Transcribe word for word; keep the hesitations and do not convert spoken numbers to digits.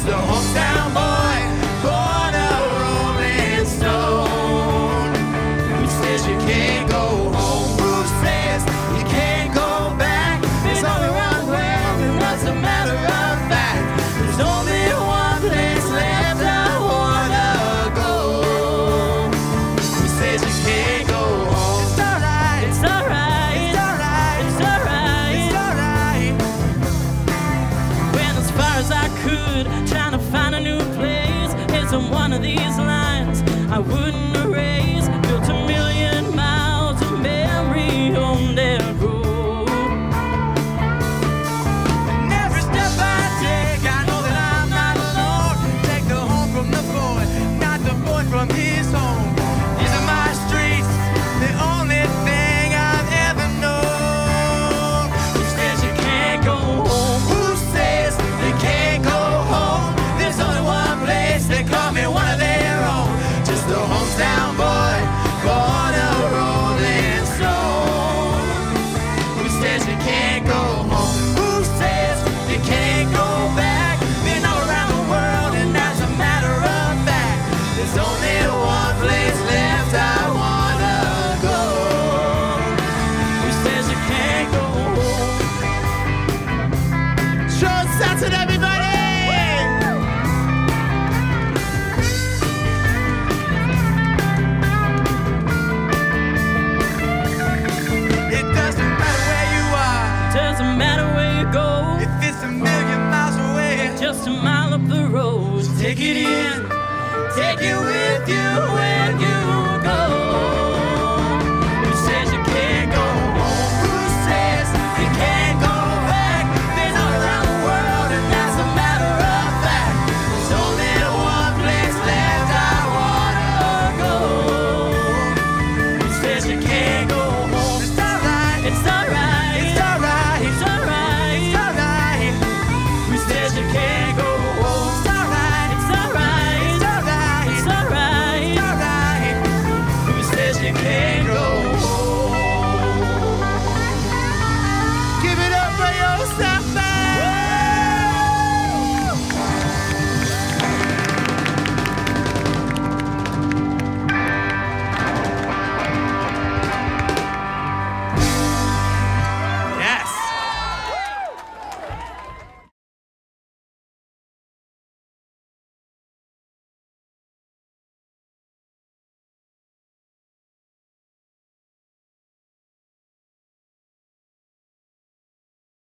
Just a hometown boy, born a rolling stone. Who says you can't go home? Who says you can't go back? There's only one way, and that's a matter of fact. There's only one place left I wanna go. Who says you can't go home? It's alright, it's alright, it's alright, it's alright, it's alright. Went as far as I could, trying to find a new place. It's on one of these lines I wouldn't erase. Built a million miles of memory on that road. And every step I take, I know that I'm not alone. Take the home from the boy, not the boy from his home. These are my streets, the only thing I've ever known. Who says you can't go home? Who says you can't go home? There's only one place, they call me one of their own. Just a hometown boy, born a rolling stone. Who says you can't go home? Who says you can't go back? Been all around the world and that's a matter of fact. There's only one place left I wanna go. Who says you can't go home? Show Saturn, everybody! It doesn't matter where you are, doesn't matter where you go. If it's a million miles away, just a mile up the road. Take it in, take it with you when you